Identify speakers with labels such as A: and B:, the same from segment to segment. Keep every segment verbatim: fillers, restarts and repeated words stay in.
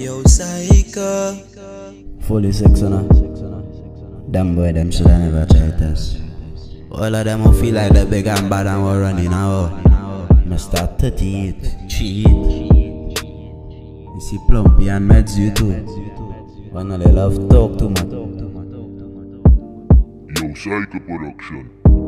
A: Yo, psycho.
B: Fully six on her. Them boy, them should have never tried this. All of them will feel like they're big and bad and we're running now. Mister thirty-eight, cheat. You see Plumpy and Meds you too. One of they love talk too much.
C: Yo, Psycho Production.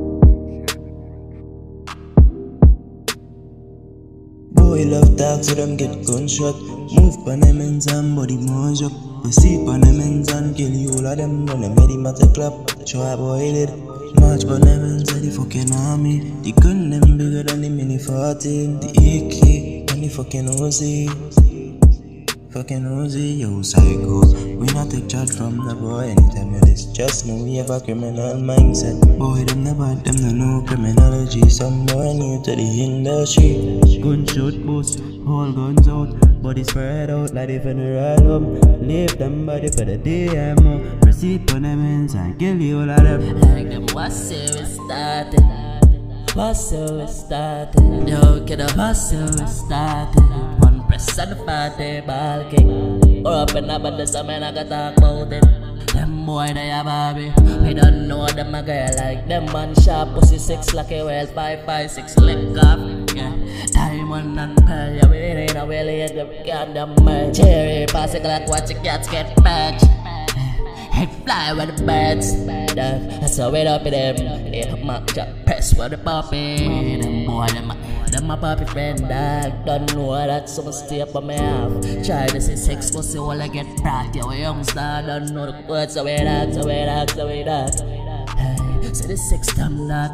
A: Boy love talk so them get gunshot. Move pan them ends and body munch up. We see pan them ends and kill you all of them. When them ready matter clap, try boy it. March pan them ends and the fucking army. The gun them bigger than the mini fourteen. The A K and the fucking Uzi. Fucking Uzi, yo psycho. We not take charge from the boy anytime you this. Just know we have a criminal mindset. Boy, them never, them no know criminology. Some boy new to the industry. Gunshot boost, all guns out. Body spread out like they finna ride up. Leave them body for the D M O. Receipt on them ends and kill you all of them.
D: Like them what's it we started. What's it we started. Yo kiddo, what's it we started. One press on the party ball kick. Or up in the band some men I got talk about it. Them boy they a Barbie. We don't know them a girl like them man sharp. Pussy six lucky well five five six lick up. Yeah. Diamond and pearl, yeah we ain't a well yet them goddamn merge. Cherry pass a clock watch the cats get patched. Head fly with the birds. That's how we up in them. Yeah, Mac Jack press with the puppy. Them boy them them my puppy friend dog. Don't know that some stay up on me half. Try to say sex pussy while I get brat. Yeah we youngster don't know the words. So we dog, so we dog, so we dog. Hey, say the sex damn dog.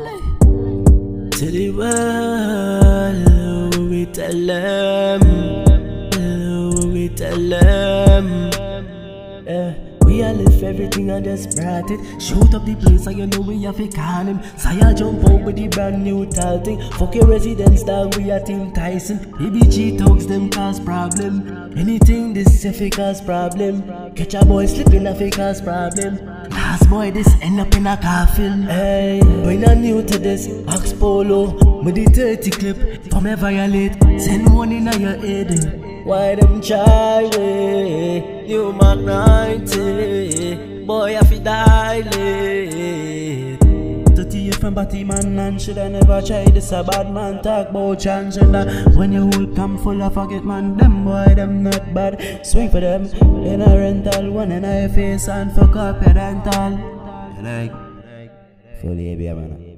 A: To the world, we tell them, we tell them, yeah. We a lift everything and just brought it. Shoot up the place and you know we have to call him. Saya jump out with the brand new tall thing. Fuck your residence dog, we a Team Tyson. E B G thugs them cause problem. Anything this if it cause problem. Catch a boy slipping if it cause problem. Last boy this end up in a coffin. Hey, we not new to this. Ox Polo, with the thirty clip. For me violate, send one in your head. Why them try way? New Mac ninety, boy I fi die late. thirty-eight from Batman and should I never try this a bad man talk about transgender. When you whole camp full of forget man, them boy them not bad. Swing for them in a rental, one in a face and fuck up your dental.
B: Like, fully A B man.